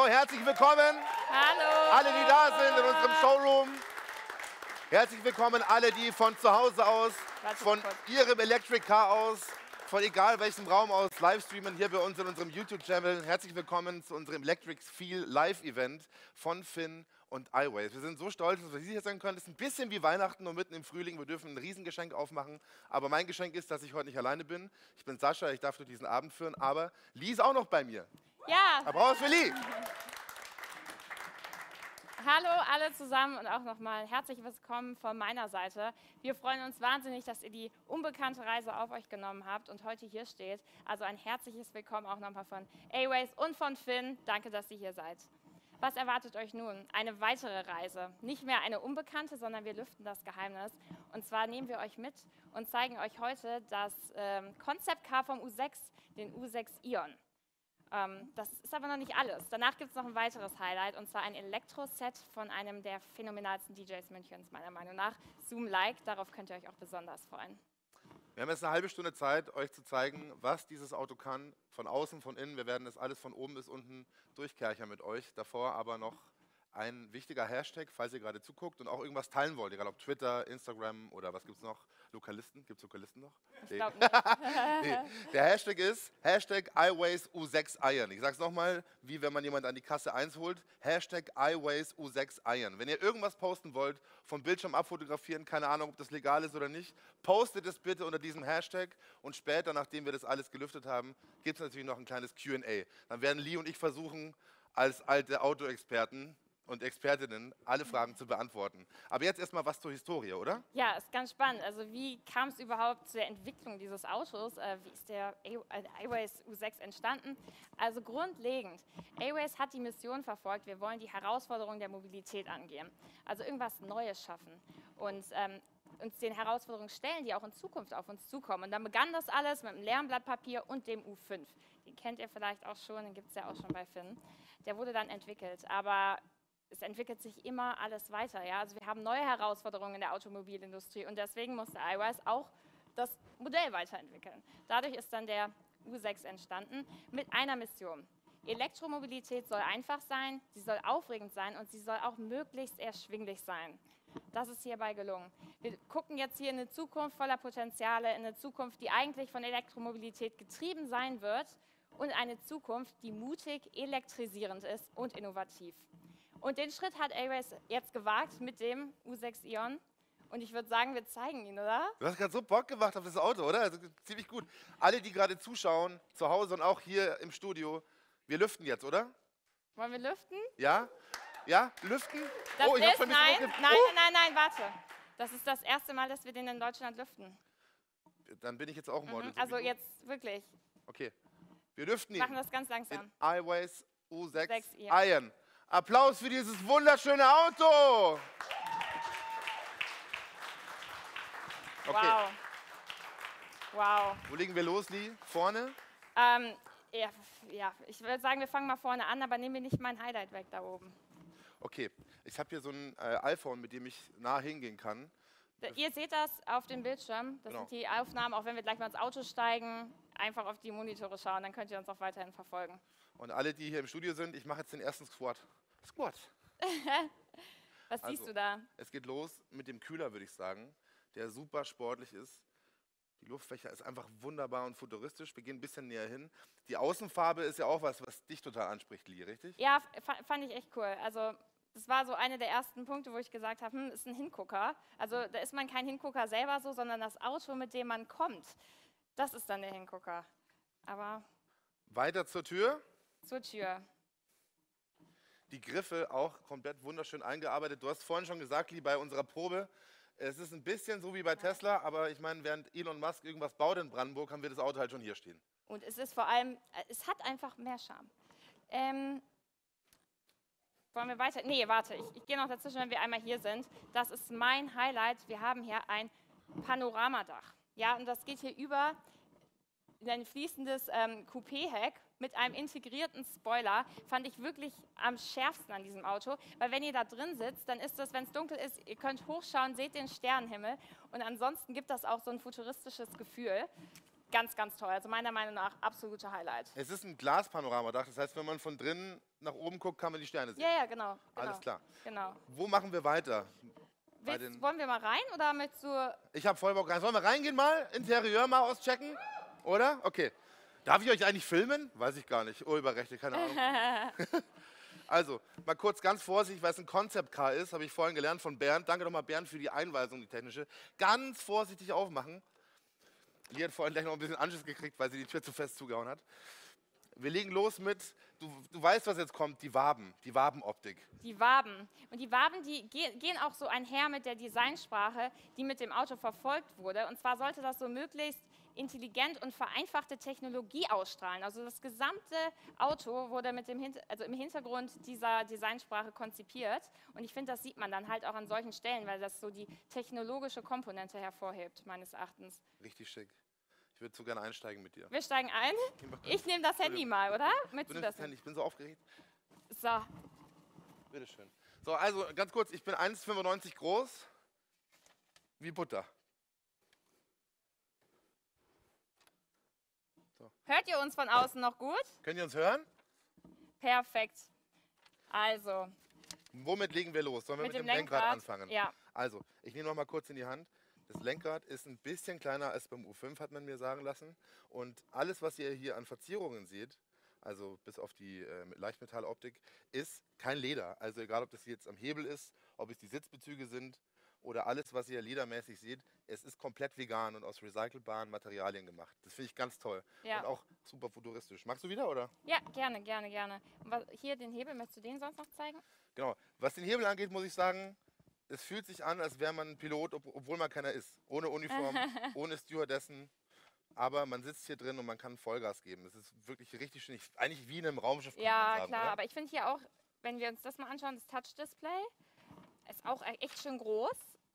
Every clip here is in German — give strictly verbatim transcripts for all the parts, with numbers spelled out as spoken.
herzlich willkommen. Hallo. Alle, die da sind in unserem Showroom. Herzlich willkommen alle, die von zu Hause aus, Warte von kurz. ihrem Electric Car aus, von egal welchem Raum aus livestreamen hier bei uns in unserem YouTube-Channel. Herzlich willkommen zu unserem Electric Feel Live-Event von Finn und iWays. Wir sind so stolz, dass wir Sie hier sein können. Das ist ein bisschen wie Weihnachten, nur mitten im Frühling. Wir dürfen ein Riesengeschenk aufmachen. Aber mein Geschenk ist, dass ich heute nicht alleine bin. Ich bin Sascha, ich darf durch diesen Abend führen. Aber Lee ist auch noch bei mir. Ja. Applaus für Lee. Hallo alle zusammen und auch nochmal herzlich willkommen von meiner Seite. Wir freuen uns wahnsinnig, dass ihr die unbekannte Reise auf euch genommen habt und heute hier steht. Also ein herzliches Willkommen auch nochmal von iWays und von Finn. Danke, dass ihr hier seid. Was erwartet euch nun? Eine weitere Reise. Nicht mehr eine unbekannte, sondern wir lüften das Geheimnis. Und zwar nehmen wir euch mit und zeigen euch heute das ähm, Concept Car vom U sechs, den U sechs Ion. Ähm, das ist aber noch nicht alles. Danach gibt es noch ein weiteres Highlight, und zwar ein Elektro-Set von einem der phänomenalsten D Js Münchens, meiner Meinung nach. Zoom Like, darauf könnt ihr euch auch besonders freuen. Wir haben jetzt eine halbe Stunde Zeit, euch zu zeigen, was dieses Auto kann, von außen, von innen. Wir werden das alles von oben bis unten durchkerchern mit euch. Davor aber noch ein wichtiger Hashtag, falls ihr gerade zuguckt und auch irgendwas teilen wollt, egal ob Twitter, Instagram oder was gibt es noch? Lokalisten? Gibt es Lokalisten noch? Ich glaube nicht. Nee. Der Hashtag ist Hashtag iWays U sechs Iron. Ich sage es nochmal, wie wenn man jemand an die Kasse eins holt. Hashtag iWays U sechs Iron. Wenn ihr irgendwas posten wollt, vom Bildschirm abfotografieren, keine Ahnung, ob das legal ist oder nicht, postet es bitte unter diesem Hashtag und später, nachdem wir das alles gelüftet haben, gibt es natürlich noch ein kleines Q und A. Dann werden Lee und ich versuchen, als alte Autoexperten und Expertinnen alle Fragen zu beantworten. Aber jetzt erstmal was zur Historie, oder? Ja, ist ganz spannend. Also wie kam es überhaupt zur Entwicklung dieses Autos? Äh, wie ist der iWays U sechs entstanden? Also grundlegend, iWays hat die Mission verfolgt, wir wollen die Herausforderungen der Mobilität angehen. Also irgendwas Neues schaffen und ähm, uns den Herausforderungen stellen, die auch in Zukunft auf uns zukommen. Und dann begann das alles mit einem leeren Blatt Papier und dem U fünf. Den kennt ihr vielleicht auch schon, den gibt es ja auch schon bei Finn. Der wurde dann entwickelt, aber es entwickelt sich immer alles weiter. Ja? Also wir haben neue Herausforderungen in der Automobilindustrie und deswegen musste iWays auch das Modell weiterentwickeln. Dadurch ist dann der U sechs entstanden mit einer Mission. Elektromobilität soll einfach sein, sie soll aufregend sein und sie soll auch möglichst erschwinglich sein. Das ist hierbei gelungen. Wir gucken jetzt hier in eine Zukunft voller Potenziale, in eine Zukunft, die eigentlich von Elektromobilität getrieben sein wird und eine Zukunft, die mutig, elektrisierend ist und innovativ. Und den Schritt hat iWays jetzt gewagt mit dem U sechs Ion. Und ich würde sagen, wir zeigen ihn, oder? Du hast gerade so Bock gemacht auf das Auto, oder? Also, ziemlich gut. Alle, die gerade zuschauen, zu Hause und auch hier im Studio, wir lüften jetzt, oder? Wollen wir lüften? Ja? Ja? Lüften? Das oh, ich hab ist, schon ein nein, bisschen nein, oh. nein, nein, nein, warte. Das ist das erste Mal, dass wir den in Deutschland lüften. Dann bin ich jetzt auch ein Model. Mhm, also jetzt wirklich. Okay. Wir lüften ihn. Machen das ganz langsam. In iWays U sechs sechs Ion. Iron. Applaus für dieses wunderschöne Auto! Okay. Wow. Wow. Wo legen wir los, Lee? Vorne? Ähm, ja, ja, ich würde sagen, wir fangen mal vorne an, aber nehmen wir nicht mein Highlight weg da oben. Okay. Ich habe hier so ein äh, iPhone, mit dem ich nah hingehen kann. Da, ihr seht das auf dem Bildschirm. Das Genau. sind die Aufnahmen, auch wenn wir gleich mal ins Auto steigen, einfach auf die Monitore schauen, dann könnt ihr uns auch weiterhin verfolgen. Und alle, die hier im Studio sind, ich mache jetzt den ersten Squat. Squat. Was Also, siehst du da? Es geht los mit dem Kühler, würde ich sagen, der super sportlich ist. Die Luftfächer ist einfach wunderbar und futuristisch. Wir gehen ein bisschen näher hin. Die Außenfarbe ist ja auch was, was dich total anspricht, Lee, richtig? Ja, fand ich echt cool. Also das war so einer der ersten Punkte, wo ich gesagt habe, hm, ist ein Hingucker. Also da ist man kein Hingucker selber so, sondern das Auto, mit dem man kommt, das ist dann der Hingucker. Aber weiter zur Tür. Zur Tür. Die Griffe auch komplett wunderschön eingearbeitet. Du hast vorhin schon gesagt, Lee, bei unserer Probe, es ist ein bisschen so wie bei Tesla, aber ich meine, während Elon Musk irgendwas baut in Brandenburg, haben wir das Auto halt schon hier stehen. Und es ist vor allem, es hat einfach mehr Charme. Ähm, wollen wir weiter? Nee, warte, ich, ich gehe noch dazwischen, wenn wir einmal hier sind. Das ist mein Highlight. Wir haben hier ein Panoramadach. Ja, und das geht hier über in ein fließendes ähm, Coupé-Heck mit einem integrierten Spoiler. Fand ich wirklich am schärfsten an diesem Auto, weil wenn ihr da drin sitzt, dann ist das, wenn es dunkel ist, ihr könnt hochschauen, seht den Sternenhimmel und ansonsten gibt das auch so ein futuristisches Gefühl. ganz, ganz toll. Also meiner Meinung nach absolute Highlight. Es ist ein Glaspanoramadach, das heißt, wenn man von drinnen nach oben guckt, kann man die Sterne sehen. Ja, ja, genau. genau Alles klar. Genau. Wo machen wir weiter? Willst, wollen wir mal rein oder möchtest du... Ich habe voll Bock rein. Sollen wir reingehen mal? Interieur mal auschecken? Oder? Okay. Darf ich euch eigentlich filmen? Weiß ich gar nicht. Urheberrechte, keine Ahnung. Also, mal kurz ganz vorsichtig, weil es ein Concept Car ist, habe ich vorhin gelernt von Bernd. Danke nochmal, Bernd, für die Einweisung, die technische. Ganz vorsichtig aufmachen. Die hat vorhin gleich noch ein bisschen Anschiss gekriegt, weil sie die Tür zu fest zugehauen hat. Wir legen los mit, du, du weißt, was jetzt kommt, die Waben, die Wabenoptik. Die Waben. Und die Waben, die ge gehen auch so einher mit der Designsprache, die mit dem Auto verfolgt wurde. Und zwar sollte das so möglichst intelligent und vereinfachte Technologie ausstrahlen. Also das gesamte Auto wurde mit dem Hinter also im Hintergrund dieser Designsprache konzipiert. Und ich finde, das sieht man dann halt auch an solchen Stellen, weil das so die technologische Komponente hervorhebt, meines Erachtens. Richtig schick. Ich würde so gerne einsteigen mit dir. Wir steigen ein. Ich nehme das Handy mal, oder? Du nimmst das Handy, ich bin so aufgeregt. So. Bitteschön. So, also ganz kurz, ich bin eins Komma fünfundneunzig groß, wie Butter. So. Hört ihr uns von außen noch gut? Könnt ihr uns hören? Perfekt. Also. Womit legen wir los? Sollen wir mit, mit dem, dem Lenkrad, Lenkrad anfangen? Ja. Also, ich nehme noch mal kurz in die Hand. Das Lenkrad ist ein bisschen kleiner als beim U fünf, hat man mir sagen lassen. Und alles, was ihr hier an Verzierungen seht, also bis auf die äh, Leichtmetalloptik, ist kein Leder. Also egal, ob das jetzt am Hebel ist, ob es die Sitzbezüge sind oder alles, was ihr ledermäßig seht, es ist komplett vegan und aus recycelbaren Materialien gemacht. Das finde ich ganz toll. Ja. Und auch super futuristisch. Magst du wieder, oder? Ja, gerne, gerne, gerne. Und was, hier den Hebel, möchtest du den sonst noch zeigen? Genau. Was den Hebel angeht, muss ich sagen, es fühlt sich an, als wäre man ein Pilot, ob, obwohl man keiner ist. Ohne Uniform, ohne Stewardessen. Aber man sitzt hier drin und man kann Vollgas geben. Das ist wirklich richtig schön. Ich, eigentlich wie in einem Raumschiff. Ja, sagen, klar. oder? Aber ich finde hier auch, wenn wir uns das mal anschauen, das Touch-Display ist auch echt schön groß.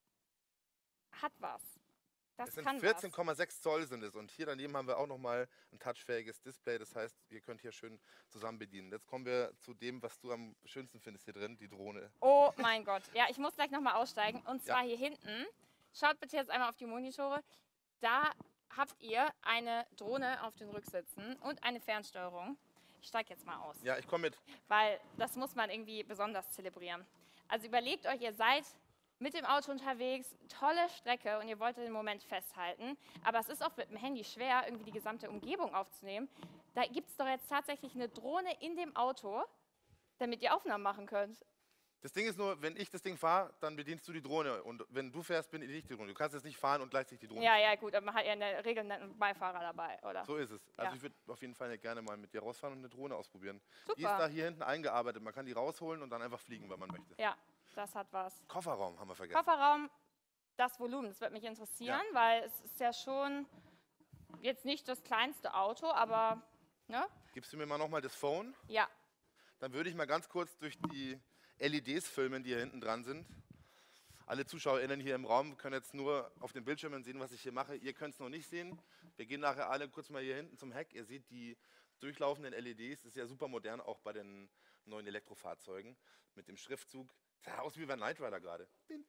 Hat was. Das Es sind kann vierzehn was. Komma sechs Zoll sind es. Und hier daneben haben wir auch nochmal ein touchfähiges Display. Das heißt, ihr könnt hier schön zusammen bedienen. Jetzt kommen wir zu dem, was du am schönsten findest hier drin, die Drohne. Oh mein Gott. Ja, ich muss gleich nochmal aussteigen. Und zwar Ja. hier hinten. Schaut bitte jetzt einmal auf die Monitore. Da habt ihr eine Drohne auf den Rücksitzen und eine Fernsteuerung. Ich steige jetzt mal aus, Ja, ich komme mit. weil das muss man irgendwie besonders zelebrieren. Also überlegt euch, ihr seid mit dem Auto unterwegs, tolle Strecke und ihr wollt den Moment festhalten, aber es ist auch mit dem Handy schwer, irgendwie die gesamte Umgebung aufzunehmen. Da gibt es doch jetzt tatsächlich eine Drohne in dem Auto, damit ihr Aufnahmen machen könnt. Das Ding ist nur, wenn ich das Ding fahre, dann bedienst du die Drohne. Und wenn du fährst, bin ich die Drohne. Du kannst jetzt nicht fahren und gleichzeitig die Drohne. Ja, ja, gut, aber man hat ja in der Regel einen Beifahrer dabei, oder? So ist es. Also Ja. ich würde auf jeden Fall gerne mal mit dir rausfahren und eine Drohne ausprobieren. Super. Die ist da hier hinten eingearbeitet. Man kann die rausholen und dann einfach fliegen, wenn man möchte. Ja, das hat was. Kofferraum haben wir vergessen. Kofferraum, das Volumen, das wird mich interessieren, Ja. weil es ist ja schon jetzt nicht das kleinste Auto, aber, ne? Gibst du mir mal nochmal das Phone? Ja. Dann würde ich mal ganz kurz durch die L E Ds filmen, die hier hinten dran sind. Alle ZuschauerInnen hier im Raum können jetzt nur auf den Bildschirmen sehen, was ich hier mache. Ihr könnt es noch nicht sehen. Wir gehen nachher alle kurz mal hier hinten zum Heck. Ihr seht die durchlaufenden L E Ds. Das ist ja super modern, auch bei den neuen Elektrofahrzeugen. Mit dem Schriftzug. Das sah aus wie bei Knight Rider gerade.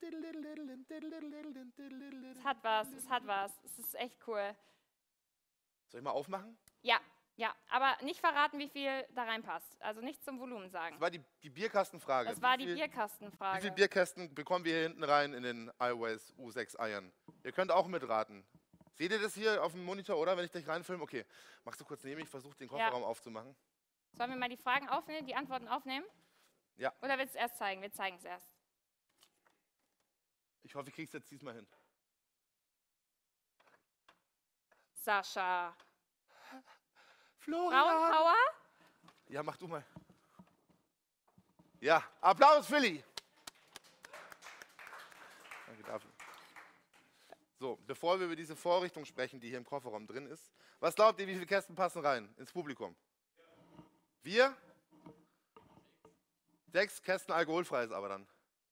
Es hat was, es hat was. Es ist echt cool. Soll ich mal aufmachen? Ja, ja, aber nicht verraten, wie viel da reinpasst. Also nicht zum Volumen sagen. Das war die, die Bierkastenfrage. Das war Wie die viel- Wie Bierkastenfrage. viele Bierkästen bekommen wir hier hinten rein in den iWays U sechs Eiern? Ihr könnt auch mitraten. Seht ihr das hier auf dem Monitor, oder? Wenn ich dich reinfilme? Okay. Machst du kurz neben mich? Versuch den Kofferraum aufzumachen. Sollen wir mal die Fragen aufnehmen, die Antworten aufnehmen? Ja. Oder willst du es erst zeigen? Wir zeigen es erst. Ich hoffe, ich krieg's jetzt diesmal hin. Sascha. Florian! Frauenpower? Ja, mach du mal. Ja, Applaus, Philly! Danke dafür. So, bevor wir über diese Vorrichtung sprechen, die hier im Kofferraum drin ist, was glaubt ihr, wie viele Kästen passen rein ins Publikum? Wir? Sechs Kästen alkoholfrei ist aber dann.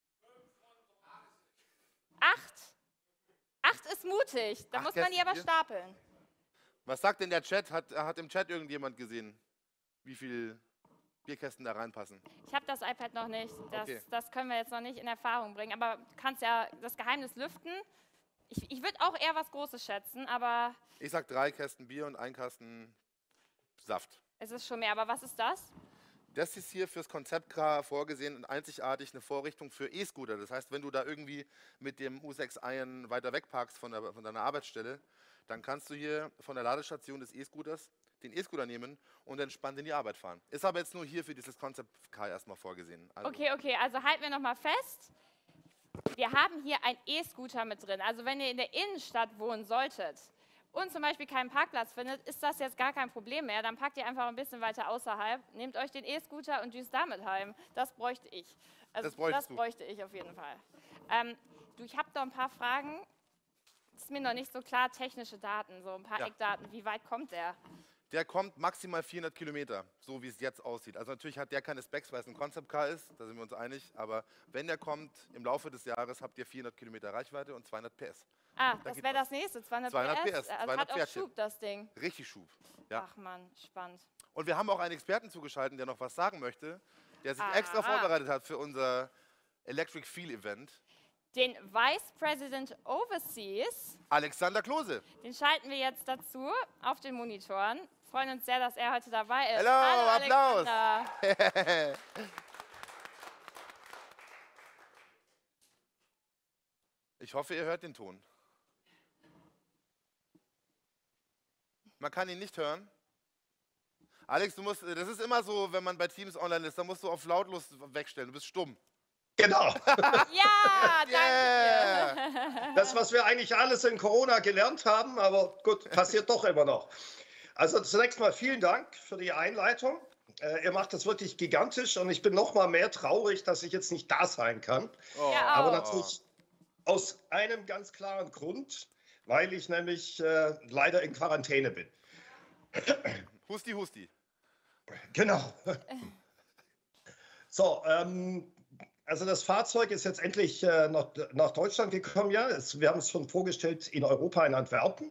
Acht. Acht ist mutig. Da Acht muss man die Kästen aber Bier? stapeln. Was sagt denn der Chat? Hat, hat im Chat irgendjemand gesehen, wie viele Bierkästen da reinpassen? Ich habe das iPad noch nicht. Das, Okay. das können wir jetzt noch nicht in Erfahrung bringen. Aber du kannst ja das Geheimnis lüften. Ich, ich würde auch eher was Großes schätzen, aber Ich sag drei Kästen Bier und ein Kasten Saft. es ist schon mehr. Aber was ist das? Das ist hier fürs Konzeptcar vorgesehen und einzigartig eine Vorrichtung für E-Scooter. Das heißt, wenn du da irgendwie mit dem U sechs Iron weiter wegparkst von, der, von deiner Arbeitsstelle, dann kannst du hier von der Ladestation des E-Scooters den E-Scooter nehmen und entspannt in die Arbeit fahren. Ist aber jetzt nur hier für dieses Konzeptcar erstmal vorgesehen. Also Okay, okay, also halten wir nochmal fest. Wir haben hier einen E-Scooter mit drin. Also wenn ihr in der Innenstadt wohnen solltet und zum Beispiel keinen Parkplatz findet, ist das jetzt gar kein Problem mehr. Dann packt ihr einfach ein bisschen weiter außerhalb, nehmt euch den E-Scooter und düst damit heim. Das bräuchte ich. Also Das bräuchtest das du. bräuchte ich auf jeden Fall. Ähm, du, ich habe noch ein paar Fragen. Ist mir noch nicht so klar, technische Daten, so ein paar Ja. Eckdaten. Wie weit kommt der? Der kommt maximal vierhundert Kilometer, so wie es jetzt aussieht. Also natürlich hat der keine Specs, weil es ein Concept Car ist, da sind wir uns einig. Aber wenn der kommt, im Laufe des Jahres habt ihr vierhundert Kilometer Reichweite und zweihundert P S. Ah, Da das geht wäre was. das nächste, zweihundert, zweihundert P S. P S, Also zweihundert hat auch Pferdchen. Schub, das Ding. Richtig Schub. Ja. Ach man, spannend. Und wir haben auch einen Experten zugeschaltet, der noch was sagen möchte, der sich Ah. extra vorbereitet hat für unser Electric Feel Event. Den Vice President Overseas, Alexander Klose. den schalten wir jetzt dazu auf den Monitoren. Freuen uns sehr, dass er heute dabei ist. Hallo, Applaus. Alexander. Ich hoffe, ihr hört den Ton. Man kann ihn nicht hören. Alex, du musst, das ist immer so, wenn man bei Teams online ist, da musst du auf lautlos wegstellen, du bist stumm. Genau. Ja, danke Yeah. dir. Das, was wir eigentlich alles in Corona gelernt haben, aber gut, passiert doch immer noch. Also zunächst mal vielen Dank für die Einleitung. Äh, ihr macht das wirklich gigantisch und ich bin noch mal mehr traurig, dass ich jetzt nicht da sein kann. Oh. Ja, Aber auch. natürlich aus einem ganz klaren Grund, weil ich nämlich äh, leider in Quarantäne bin. Husti, husti. Genau. So, ähm, also das Fahrzeug ist jetzt endlich äh, nach, nach Deutschland gekommen. Ja, es, wir haben es schon vorgestellt in Europa, in Antwerpen.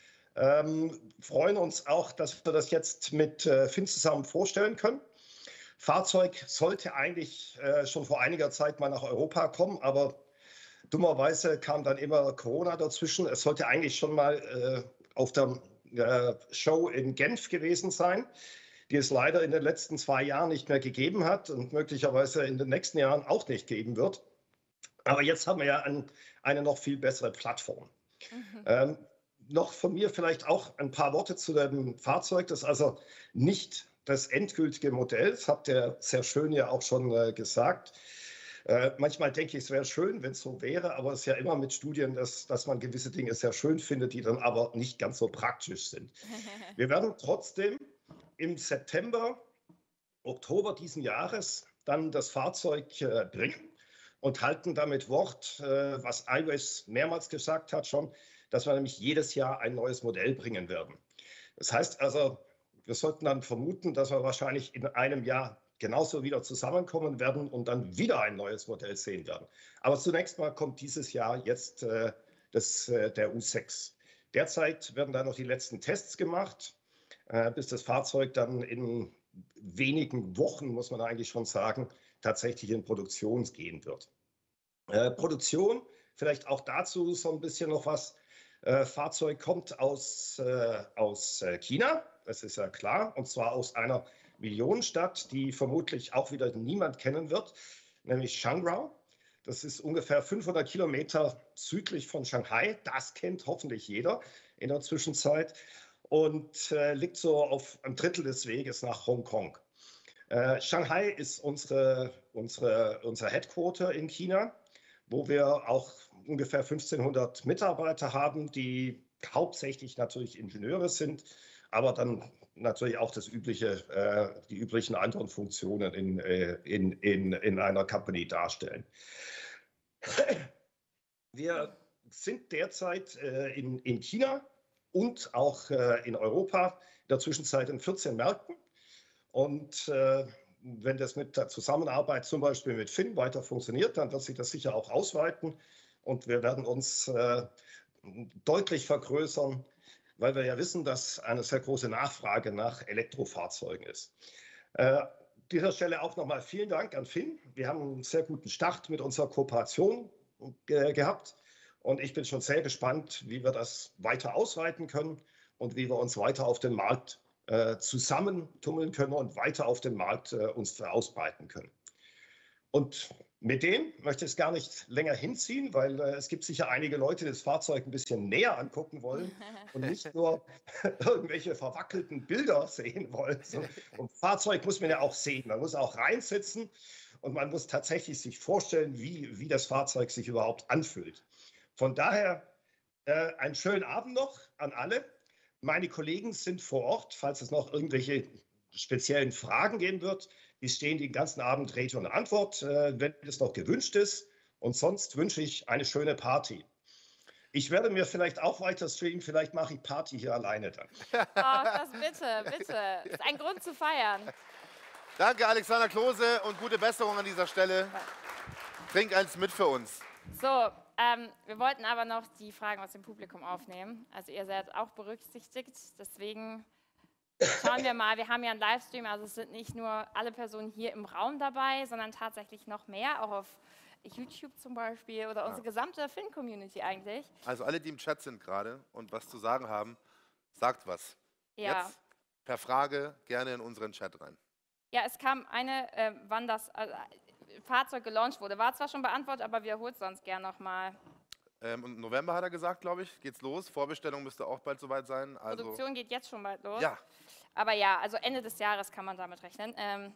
Ähm, freuen uns auch, dass wir das jetzt mit äh, Finn zusammen vorstellen können. Fahrzeug sollte eigentlich äh, schon vor einiger Zeit mal nach Europa kommen, aber dummerweise kam dann immer Corona dazwischen. Es sollte eigentlich schon mal äh, auf der äh, Show in Genf gewesen sein, die es leider in den letzten zwei Jahren nicht mehr gegeben hat und möglicherweise in den nächsten Jahren auch nicht geben wird. Aber jetzt haben wir ja ein, eine noch viel bessere Plattform. Mhm. Ähm, noch von mir vielleicht auch ein paar Worte zu dem Fahrzeug. Das ist also nicht das endgültige Modell. Das habt ihr sehr schön ja auch schon äh, gesagt. Äh, manchmal denke ich, es wäre schön, wenn es so wäre, aber es ist ja immer mit Studien, dass, dass man gewisse Dinge sehr schön findet, die dann aber nicht ganz so praktisch sind. Wir werden trotzdem im September, Oktober diesen Jahres dann das Fahrzeug äh, bringen und halten damit Wort, äh, was iWays mehrmals gesagt hat schon, dass wir nämlich jedes Jahr ein neues Modell bringen werden. Das heißt also, wir sollten dann vermuten, dass wir wahrscheinlich in einem Jahr genauso wieder zusammenkommen werden und dann wieder ein neues Modell sehen werden. Aber zunächst mal kommt dieses Jahr jetzt äh, das, äh, der U sechs. Derzeit werden da noch die letzten Tests gemacht, äh, bis das Fahrzeug dann in wenigen Wochen, muss man eigentlich schon sagen, tatsächlich in Produktion gehen wird. Äh, Produktion, vielleicht auch dazu so ein bisschen noch was. Äh, Fahrzeug kommt aus, äh, aus äh, China, das ist ja klar, und zwar aus einer Millionenstadt, die vermutlich auch wieder niemand kennen wird, nämlich Shangrao. Das ist ungefähr fünfhundert Kilometer südlich von Shanghai. Das kennt hoffentlich jeder in der Zwischenzeit und äh, liegt so auf einem Drittel des Weges nach Hongkong. Äh, Shanghai ist unsere, unsere, unser Headquarter in China, wo wir auch ungefähr fünfzehnhundert Mitarbeiter haben, die hauptsächlich natürlich Ingenieure sind, aber dann natürlich auch das übliche, äh, die üblichen anderen Funktionen in, äh, in, in, in einer Company darstellen. Wir sind derzeit äh, in, in China und auch äh, in Europa, in der Zwischenzeit in vierzehn Märkten. Und äh, wenn das mit der Zusammenarbeit zum Beispiel mit Finn weiter funktioniert, dann wird sich das sicher auch ausweiten. Und wir werden uns äh, deutlich vergrößern, weil wir ja wissen, dass eine sehr große Nachfrage nach Elektrofahrzeugen ist. Äh, dieser Stelle auch nochmal vielen Dank an Finn. Wir haben einen sehr guten Start mit unserer Kooperation äh, gehabt. Und ich bin schon sehr gespannt, wie wir das weiter ausweiten können und wie wir uns weiter auf den Markt äh, zusammentummeln können und weiter auf den Markt äh, uns ausbreiten können. Und mit dem möchte ich es gar nicht länger hinziehen, weil äh, es gibt sicher einige Leute, die das Fahrzeug ein bisschen näher angucken wollen und nicht nur irgendwelche verwackelten Bilder sehen wollen. So, und Fahrzeug muss man ja auch sehen, man muss auch reinsitzen und man muss tatsächlich sich vorstellen, wie, wie das Fahrzeug sich überhaupt anfühlt. Von daher äh, einen schönen Abend noch an alle. Meine Kollegen sind vor Ort, falls es noch irgendwelche speziellen Fragen geben wird. Die stehen den ganzen Abend Rede und Antwort, äh, wenn es noch gewünscht ist. Und sonst wünsche ich eine schöne Party. Ich werde mir vielleicht auch weiter streamen, vielleicht mache ich Party hier alleine dann. Oh, das bitte, bitte. Das ist ein Grund zu feiern. Danke, Alexander Klose, und gute Besserung an dieser Stelle. Trink eins mit für uns. So, ähm, wir wollten aber noch die Fragen aus dem Publikum aufnehmen. Also ihr seid auch berücksichtigt, deswegen schauen wir mal. Wir haben ja einen Livestream, also es sind nicht nur alle Personen hier im Raum dabei, sondern tatsächlich noch mehr, auch auf YouTube zum Beispiel oder unsere gesamte Fin-Community eigentlich. Also alle, die im Chat sind gerade und was zu sagen haben, sagt was. Ja. Jetzt per Frage gerne in unseren Chat rein. Ja, es kam eine, äh, wann das äh, Fahrzeug gelauncht wurde. War zwar schon beantwortet, aber wiederholt sonst gern nochmal. Ähm, Im November hat er gesagt, glaube ich, geht's los. Vorbestellung müsste auch bald soweit sein. Also Produktion geht jetzt schon bald los. Ja. Aber ja, also Ende des Jahres kann man damit rechnen. Ähm,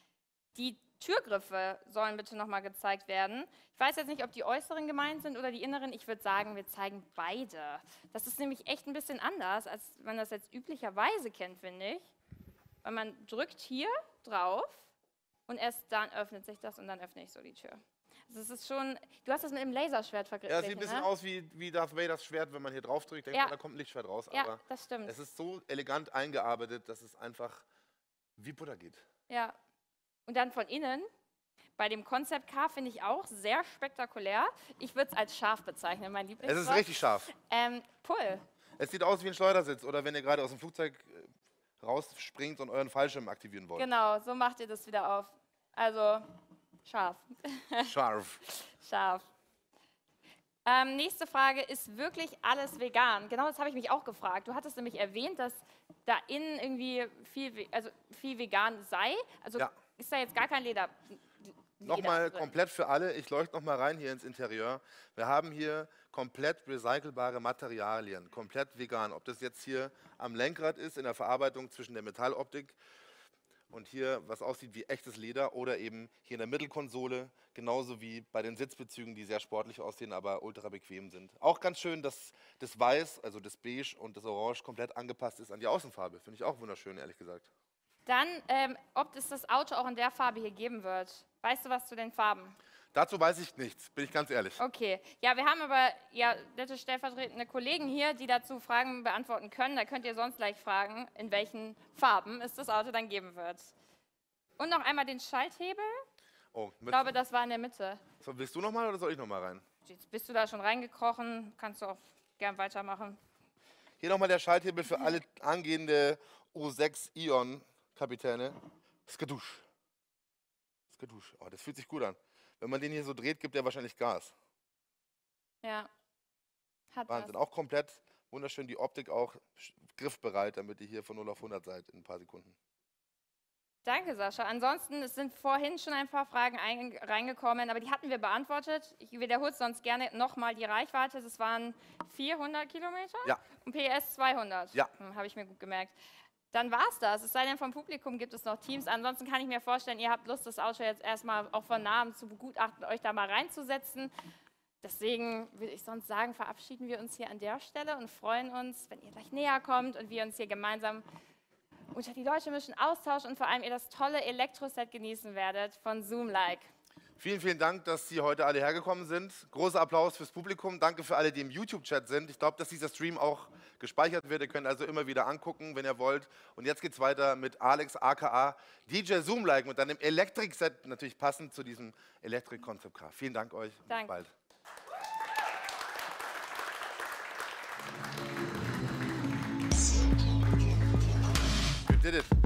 die Türgriffe sollen bitte nochmal gezeigt werden. Ich weiß jetzt nicht, ob die äußeren gemeint sind oder die inneren. Ich würde sagen, wir zeigen beide. Das ist nämlich echt ein bisschen anders, als man das jetzt üblicherweise kennt, finde ich. Weil man drückt hier drauf und erst dann öffnet sich das und dann öffne ich so die Tür. Also es ist schon, du hast das mit dem Laserschwert verglichen. Ja, es sieht ein bisschen ne? aus wie, wie Darth Vaders Schwert, wenn man hier drauf drückt, denkt Ja. man, da kommt ein Lichtschwert raus. Ja, Aber das stimmt. es ist so elegant eingearbeitet, dass es einfach wie Butter geht. Ja, und dann von innen, bei dem Concept Car finde ich auch sehr spektakulär. Ich würde es als scharf bezeichnen, mein Es Lieblingswort. ist richtig scharf. Ähm, Pull. Es sieht aus wie ein Schleudersitz oder wenn ihr gerade aus dem Flugzeug äh, rausspringt und euren Fallschirm aktivieren wollt. Genau, so macht ihr das wieder auf. Also, scharf. Scharf. Scharf. Ähm, nächste Frage, ist wirklich alles vegan? Genau, das habe ich mich auch gefragt. Du hattest nämlich erwähnt, dass da innen irgendwie viel, also viel vegan sei. Also Ja. ist da jetzt gar kein Leder. Nochmal drin. komplett für alle, ich leuchte nochmal rein hier ins Interieur. Wir haben hier komplett recycelbare Materialien, komplett vegan. Ob das jetzt hier am Lenkrad ist, in der Verarbeitung zwischen der Metalloptik und hier was aussieht wie echtes Leder oder eben hier in der Mittelkonsole, genauso wie bei den Sitzbezügen, die sehr sportlich aussehen, aber ultra bequem sind. Auch ganz schön, dass das Weiß, also das Beige und das Orange komplett angepasst ist an die Außenfarbe. Finde ich auch wunderschön, ehrlich gesagt. Dann, ähm, ob es das Auto auch in der Farbe hier geben wird. Weißt du was zu den Farben? Dazu weiß ich nichts, bin ich ganz ehrlich. Okay. Ja, wir haben aber ja nette stellvertretende Kollegen hier, die dazu Fragen beantworten können. Da könnt ihr sonst gleich fragen, in welchen Farben es das Auto dann geben wird. Und noch einmal den Schalthebel. Oh, Ich glaube, das war in der Mitte. so, willst du nochmal oder soll ich nochmal rein? Jetzt bist du da schon reingekrochen, kannst du auch gern weitermachen. Hier nochmal der Schalthebel für alle angehende U sechs Ion-Kapitäne. Skadusch. Skadusch. Oh, das fühlt sich gut an. Wenn man den hier so dreht, gibt er wahrscheinlich Gas. Ja. Hat Wahnsinn. was. Auch komplett wunderschön die Optik auch griffbereit, damit ihr hier von null auf hundert seid in ein paar Sekunden. Danke, Sascha. Ansonsten, es sind vorhin schon ein paar Fragen ein, reingekommen, aber die hatten wir beantwortet. Ich wiederhole sonst gerne nochmal die Reichweite. Das waren vierhundert Kilometer Ja. und P S zweihundert. Ja. Hm, habe ich mir gut gemerkt. Dann war es das. Es sei denn, vom Publikum gibt es noch Teams. Ansonsten kann ich mir vorstellen, ihr habt Lust, das Auto jetzt erstmal auch von Namen zu begutachten, euch da mal reinzusetzen. Deswegen würde ich sonst sagen, verabschieden wir uns hier an der Stelle und freuen uns, wenn ihr gleich näher kommt und wir uns hier gemeinsam unter die Leute mischen, austauschen und vor allem ihr das tolle Elektroset genießen werdet von Zoom-like. Vielen, vielen Dank, dass Sie heute alle hergekommen sind. Großer Applaus fürs Publikum. Danke für alle, die im YouTube-Chat sind. Ich glaube, dass dieser Stream auch gespeichert wird. Ihr könnt also immer wieder angucken, wenn ihr wollt. Und jetzt geht es weiter mit Alex, aka D J Zoom-like, mit einem Elektrik-Set, natürlich passend zu diesem Elektrik-Concept-Car. Vielen Dank euch. Danke. Bis bald. You did it.